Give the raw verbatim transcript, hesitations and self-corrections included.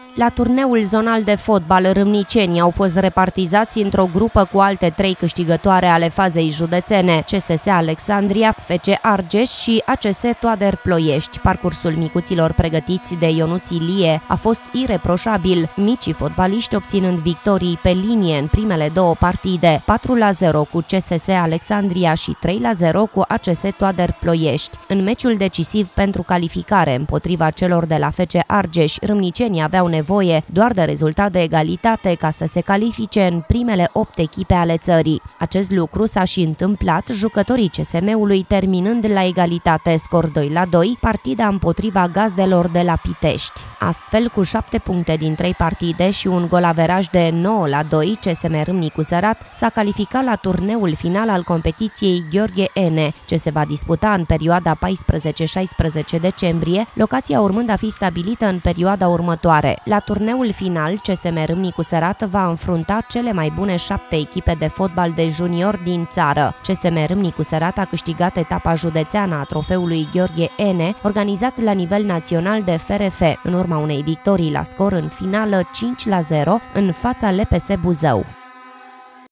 La turneul zonal de fotbal, râmnicenii au fost repartizați într-o grupă cu alte trei câștigătoare ale fazei județene, C S S Alexandria, F C Argeș și A C S Toader Ploiești. Parcursul micuților pregătiți de Ionuț Ilie a fost ireproșabil, micii fotbaliști obținând victorii pe linie în primele două partide, patru la zero cu C S S Alexandria și trei la zero cu A C S Toader Ploiești. În meciul decisiv pentru calificare împotriva celor de la F C Argeș, râmnicenii aveau nevoie doar de rezultat de egalitate ca să se califice în primele opt echipe ale țării. Acest lucru s-a și întâmplat, jucătorii C S M-ului terminând la egalitate, scor doi la doi, partida împotriva gazdelor de la Pitești. Astfel, cu șapte puncte din trei partide și un golaveraj de nouă la doi, C S M Râmnicu Sărat s-a calificat la turneul final al competiției Gheorghe Ene, ce se va disputa în perioada paisprezece șaisprezece decembrie, locația urmând a fi stabilită în perioada următoare. La turneul final, C S M Râmnicu Sărat va înfrunta cele mai bune șapte echipe de fotbal de junior din țară. C S M Râmnicu Sărat a câștigat etapa județeană a trofeului Gheorghe Ene, organizat la nivel național de F R F, în urma unei victorii la scor în finală cinci la zero în fața L P S Buzău.